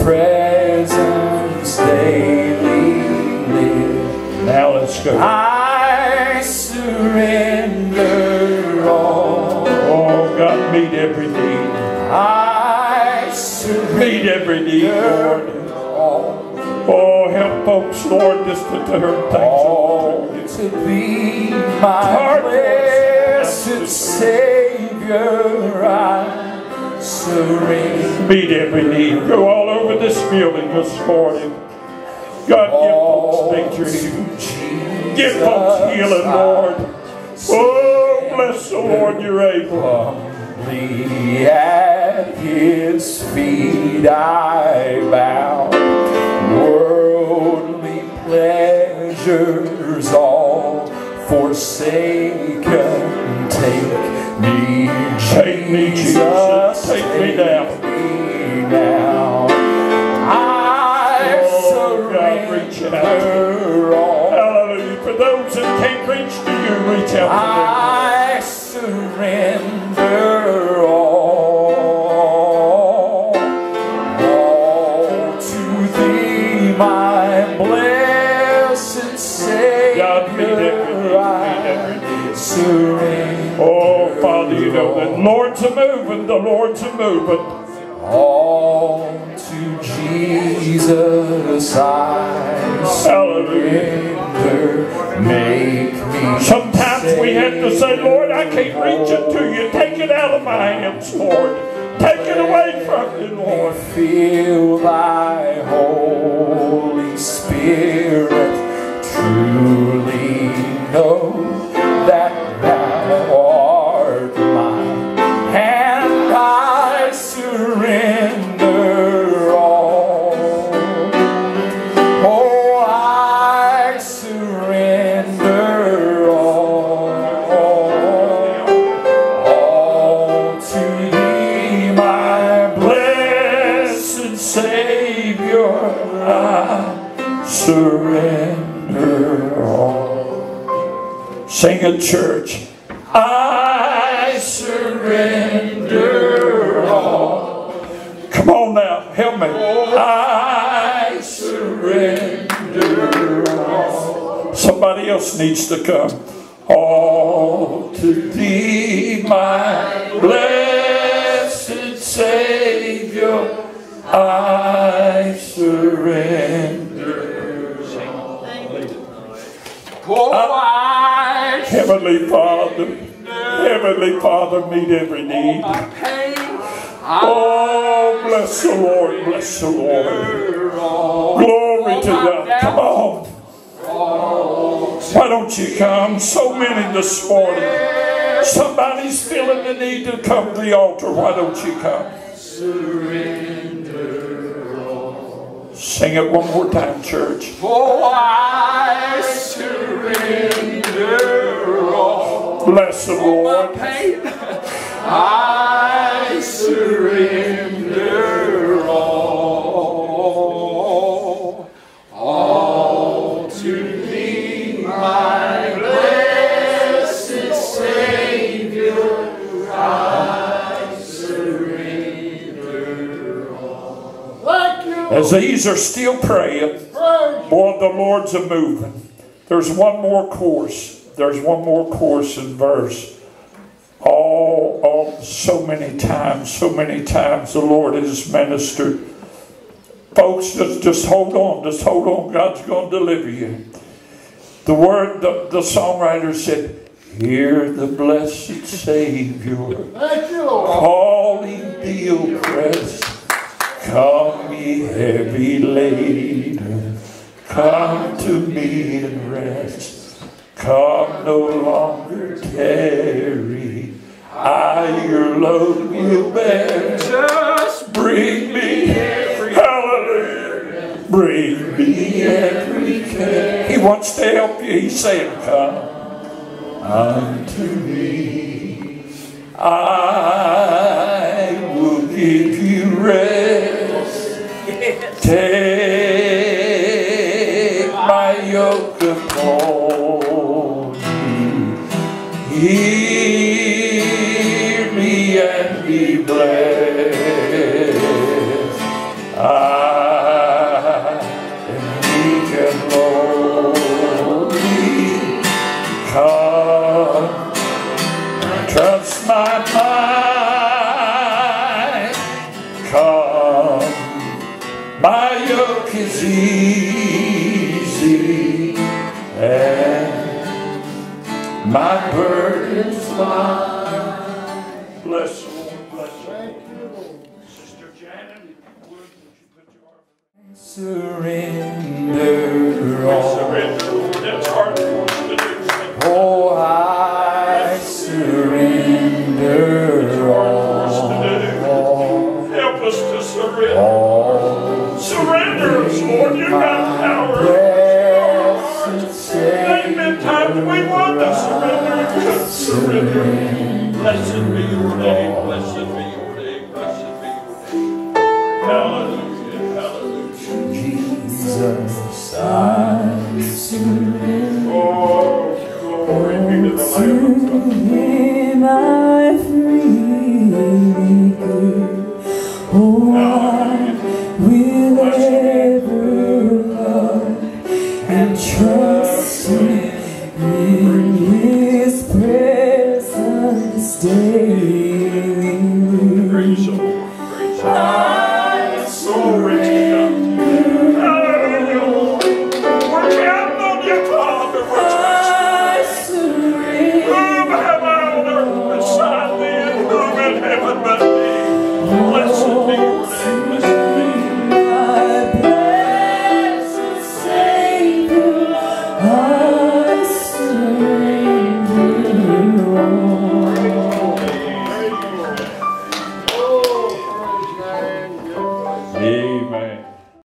presence daily live. Now let's go. I surrender all. Oh, God, meet every need. I surrender Meet every need, Lord. all. Oh, help folks, Lord, just to turn things All over to to be my blessed Savior, I surrender. Meet every need. Go all over this building this morning. God, give folks victory. Give folks healing, Lord. Oh, bless the Lord, you're able. Humbly at His feet I bow. Worldly pleasures all forsaken. Take me, Jesus. Take me now. I surrender all. Hallelujah. For those that can't reach to you, reach out to them. I surrender all to Thee, my blessed Savior. God, meet every need. I surrender. Oh, Father, you know the Lord's a-moving, the Lord's a-moving. All to Jesus I surrender. Make me. Sometimes we have to say, Lord, I can't reach it to you. Take it out of my hands, Lord. Take it away from me, Lord. Feel Thy Holy Spirit. Truly know that Thou art mine, and I surrender all. Oh, I surrender all to Thee, my blessed Savior. I surrender all. Sing it, church. I surrender all. Come on now, help me. I surrender all. Somebody else needs to come. All to Thee, my blessed Savior, I surrender. Oh, I Heavenly Father, meet every need. Oh, bless the Lord, bless the Lord. Glory to God. Come on. Why don't you come? So many this morning. Somebody's feeling the need to come to the altar. Why don't you come? Sing it one more time, church. Oh, I surrender all. Bless the Lord. I surrender all to Thee, my blessed Savior. I surrender all. As these are still praying, boy, the Lord's a-moving. There's one more course. There's one more course in verse. So many times the Lord has ministered. Folks, just hold on. Just hold on. God's going to deliver you. The word, the songwriter said, hear the blessed Savior calling the oppressed. Come ye heavy laden, come to me and rest. Come no longer tarry, I your load will bear. Just bring me every, hallelujah, bring me every care. He wants to help you. He's saying, come unto me, I will give you rest. Take my yoke upon you. Hear me and be blessed. is easy and my burden's light. Bless the Lord, bless the Lord. Sister Janet, if you would you put your arm? Surrender all. Surrender, Lord. That's hard for us to do. Oh, I surrender all. Help us to surrender. Surrender us, Lord. You've got power. There have been times we want to surrender and couldn't surrender. Blessed be your name. Blessed be your name. Blessed be your name. Hallelujah.